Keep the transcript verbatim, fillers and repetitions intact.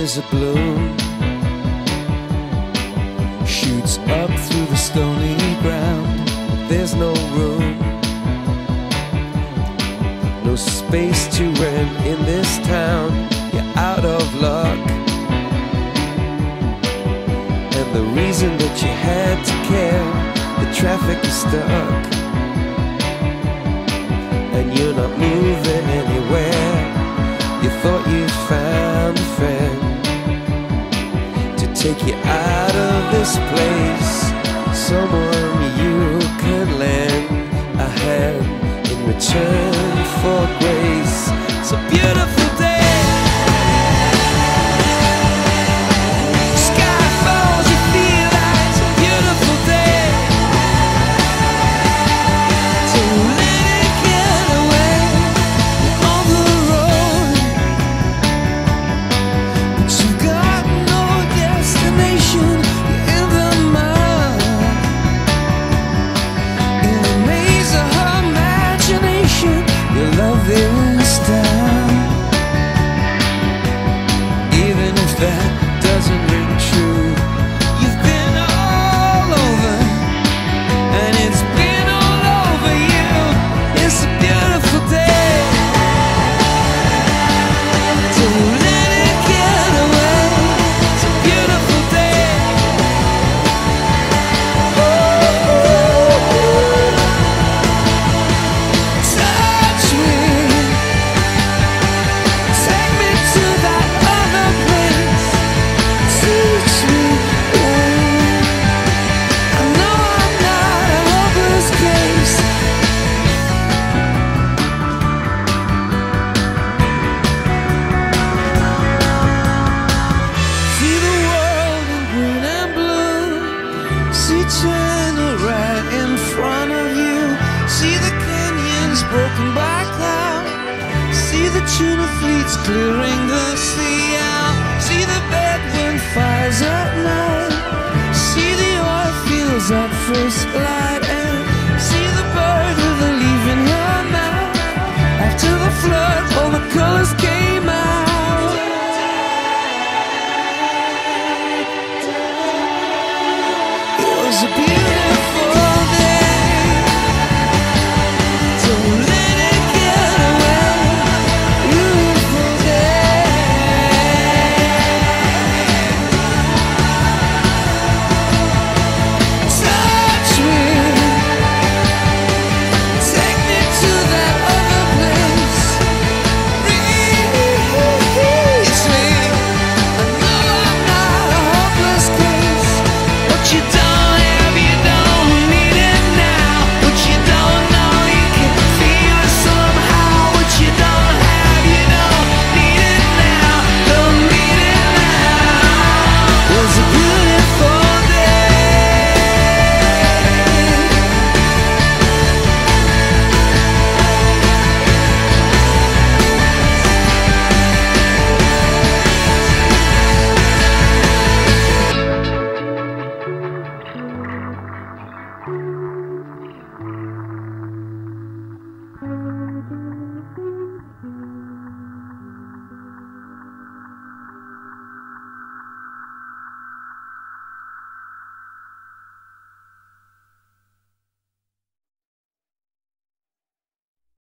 There's a bloom shoots up through the stony ground, but there's no room, no space to rent in this town. You're out of luck, and the reason that you had to care, the traffic is stuck, and you're not moving anywhere. You thought you'd found a friend to take you out of this place, someone you could lend a hand in return for grace. It's a beautiful day. Sky falls, you feel like it's a beautiful day. So let it get away on the road, but you've got no destination. You're in the mud, in the maze of her imagination. Your love is down, even if that doesn't ring true. You've been all over, and it's been all over you. It's a beautiful day. Don't let it get away. It's a beautiful day. Touch me, take me to that other place. Teach me when I know I'm not a hopeless case. See the world in green and blue. See China right in front of you. See the canyons broken by cloud. See the tuna fleets clearing the sea out. See the bedroom fires at night. See the oil fields at first light. And see the bird with a leaf in her mouth. After the flood, all the colors came out. It was a beautiful